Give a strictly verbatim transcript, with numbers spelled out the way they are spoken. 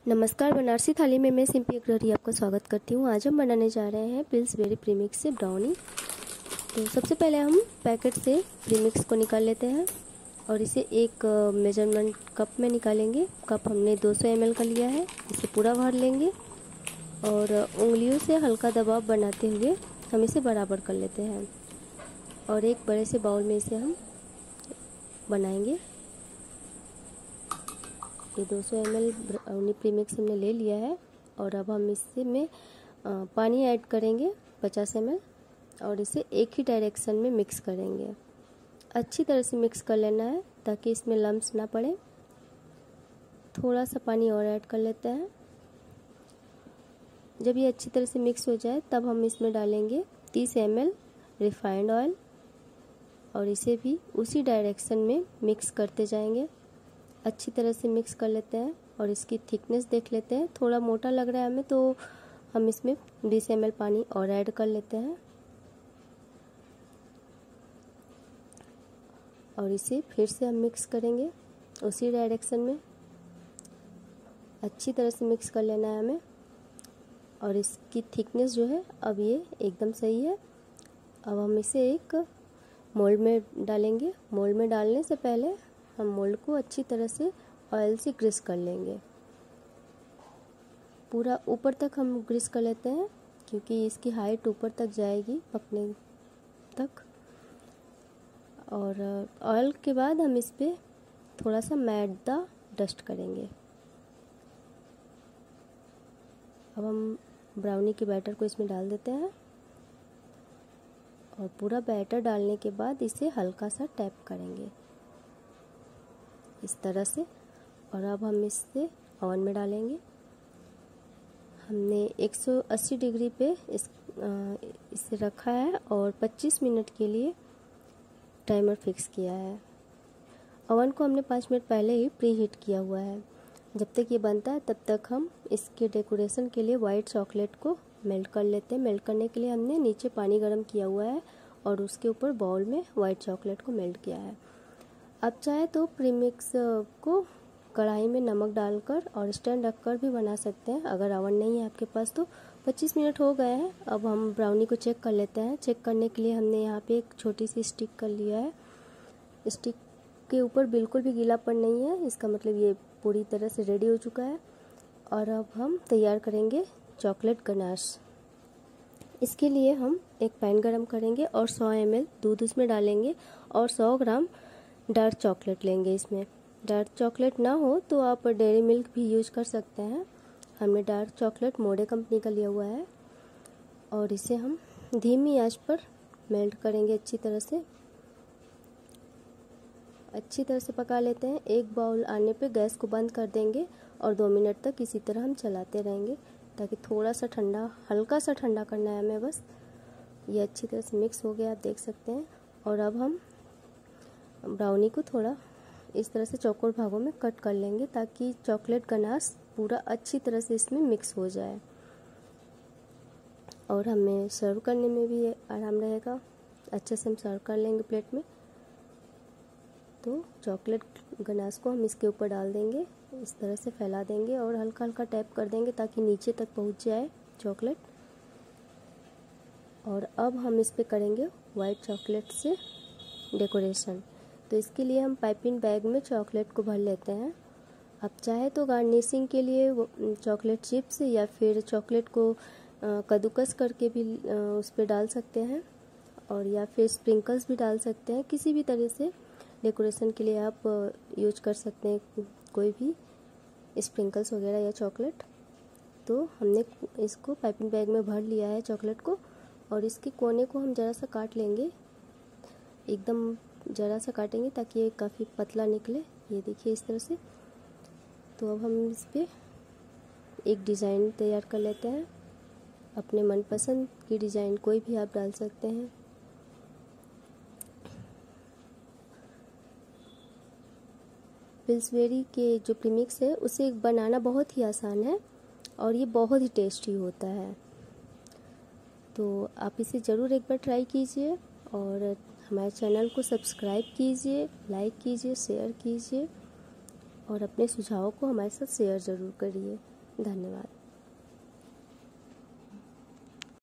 नमस्कार, बनारसी थाली में मैं सिंपी अग्रहरी आपका स्वागत करती हूँ। आज हम बनाने जा रहे हैं पिल्सबेरी प्रीमिक्स से ब्राउनी। तो सबसे पहले हम पैकेट से प्रीमिक्स को निकाल लेते हैं और इसे एक मेजरमेंट कप में निकालेंगे। कप हमने दो सौ एम एल का लिया है, इसे पूरा भर लेंगे और उंगलियों से हल्का दबाव बनाते हुए हम इसे बराबर कर लेते हैं और एक बड़े से बाउल में इसे हम बनाएंगे। ये दो सौ एम एल ब्राउनी प्रीमिक्स हमने ले लिया है और अब हम इससे में पानी ऐड करेंगे पचास एम एल और इसे एक ही डायरेक्शन में मिक्स करेंगे। अच्छी तरह से मिक्स कर लेना है ताकि इसमें लम्स ना पड़े। थोड़ा सा पानी और ऐड कर लेते हैं। जब ये अच्छी तरह से मिक्स हो जाए तब हम इसमें डालेंगे तीस एम एल रिफाइंड ऑयल और इसे भी उसी डायरेक्शन में मिक्स करते जाएंगे। अच्छी तरह से मिक्स कर लेते हैं और इसकी थिकनेस देख लेते हैं। थोड़ा मोटा लग रहा है हमें तो हम इसमें बीस एम एल पानी और ऐड कर लेते हैं और इसे फिर से हम मिक्स करेंगे उसी डायरेक्शन में। अच्छी तरह से मिक्स कर लेना है हमें और इसकी थिकनेस जो है अब ये एकदम सही है। अब हम इसे एक मोल्ड में डालेंगे। मोल्ड में डालने से पहले हम मोल्ड को अच्छी तरह से ऑयल से ग्रीस कर लेंगे। पूरा ऊपर तक हम ग्रीस कर लेते हैं क्योंकि इसकी हाइट ऊपर तक जाएगी पकने तक। और ऑयल के बाद हम इस पे थोड़ा सा मैदा डस्ट करेंगे। अब हम ब्राउनी के बैटर को इसमें डाल देते हैं और पूरा बैटर डालने के बाद इसे हल्का सा टैप करेंगे इस तरह से। और अब हम इसे ओवन में डालेंगे। हमने एक सौ अस्सी डिग्री पे इस आ, इसे रखा है और पच्चीस मिनट के लिए टाइमर फिक्स किया है। ओवन को हमने पाँच मिनट पहले ही प्री हीट किया हुआ है। जब तक ये बनता है तब तक हम इसके डेकोरेशन के लिए वाइट चॉकलेट को मेल्ट कर लेते हैं। मेल्ट करने के लिए हमने नीचे पानी गर्म किया हुआ है और उसके ऊपर बाउल में वाइट चॉकलेट को मेल्ट किया है। आप चाहे तो प्रीमिक्स को कढ़ाई में नमक डालकर और स्टैंड रखकर भी बना सकते हैं। अगर ओवन नहीं है आपके पास तो पच्चीस मिनट हो गए हैं। अब हम ब्राउनी को चेक कर लेते हैं। चेक करने के लिए हमने यहाँ पे एक छोटी सी स्टिक कर लिया है। स्टिक के ऊपर बिल्कुल भी गीलापन नहीं है, इसका मतलब ये पूरी तरह से रेडी हो चुका है। और अब हम तैयार करेंगे चॉकलेट गनाश। इसके लिए हम एक पैन गरम करेंगे और सौ एम एल दूध उसमें डालेंगे और सौ ग्राम डार्क चॉकलेट लेंगे। इसमें डार्क चॉकलेट ना हो तो आप डेयरी मिल्क भी यूज कर सकते हैं। हमने डार्क चॉकलेट मोड़े कंपनी का लिया हुआ है और इसे हम धीमी आंच पर मेल्ट करेंगे अच्छी तरह से। अच्छी तरह से पका लेते हैं। एक बाउल आने पे गैस को बंद कर देंगे और दो मिनट तक इसी तरह हम चलाते रहेंगे ताकि थोड़ा सा ठंडा, हल्का सा ठंडा करना है हमें बस। ये अच्छी तरह से मिक्स हो गया, आप देख सकते हैं। और अब हम ब्राउनी को थोड़ा इस तरह से चौकोर भागों में कट कर लेंगे ताकि चॉकलेट गनाश पूरा अच्छी तरह से इसमें मिक्स हो जाए और हमें सर्व करने में भी आराम रहेगा। अच्छे से हम सर्व कर लेंगे प्लेट में। तो चॉकलेट गनाश को हम इसके ऊपर डाल देंगे, इस तरह से फैला देंगे और हल्का हल्का टैप कर देंगे ताकि नीचे तक पहुंच जाए चॉकलेट। और अब हम इस पे करेंगे वाइट चॉकलेट से डेकोरेशन। तो इसके लिए हम पाइपिंग बैग में चॉकलेट को भर लेते हैं। आप चाहे तो गार्निशिंग के लिए चॉकलेट चिप्स या फिर चॉकलेट को कद्दूकस करके भी उस पर डाल सकते हैं और या फिर स्प्रिंकल्स भी डाल सकते हैं। किसी भी तरह से डेकोरेशन के लिए आप यूज कर सकते हैं कोई भी स्प्रिंकल्स वगैरह या चॉकलेट। तो हमने इसको पाइपिंग बैग में भर लिया है चॉकलेट को और इसके कोने को हम ज़रा सा काट लेंगे, एकदम ज़रा सा काटेंगे ताकि ये काफ़ी पतला निकले। ये देखिए इस तरह से। तो अब हम इस पे एक डिज़ाइन तैयार कर लेते हैं। अपने मनपसंद की डिज़ाइन कोई भी आप डाल सकते हैं। पिल्सबेरी के जो प्रीमिक्स है उसे बनाना बहुत ही आसान है और ये बहुत ही टेस्टी होता है। तो आप इसे ज़रूर एक बार ट्राई कीजिए और हमारे चैनल को सब्सक्राइब कीजिए, लाइक कीजिए, शेयर कीजिए और अपने सुझावों को हमारे साथ शेयर ज़रूर करिए। धन्यवाद।